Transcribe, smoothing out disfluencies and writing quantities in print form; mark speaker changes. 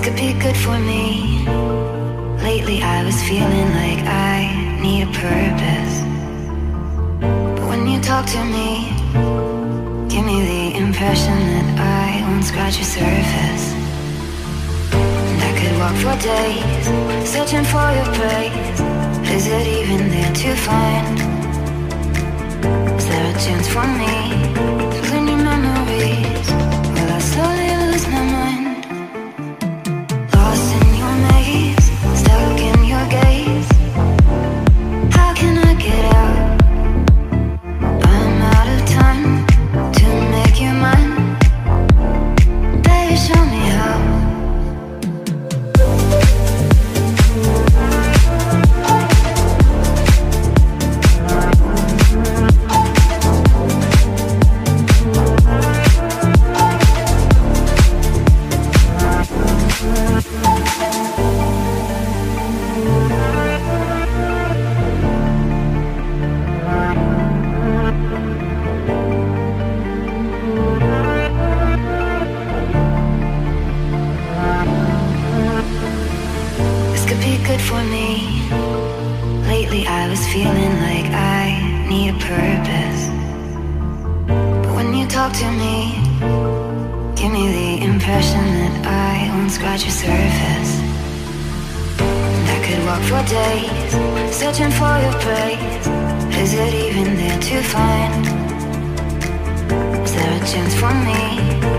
Speaker 1: could be good for me. Lately I was feeling like I need a purpose, but when you talk to me, give me the impression that I won't scratch your surface. And I could walk for days, searching for your place. Is it even there to find? Is there a chance for me to learn your memories? Will I slowly lose my mind? Lost in your maze, stuck in your gaze. How can I get out? I'm out of time to make you mine. Baby, show me how. Good for me. Lately I was feeling like I need a purpose, but when you talk to me, give me the impression that I won't scratch your surface. And I could walk for days, searching for your praise. Is it even there to find? Is there a chance for me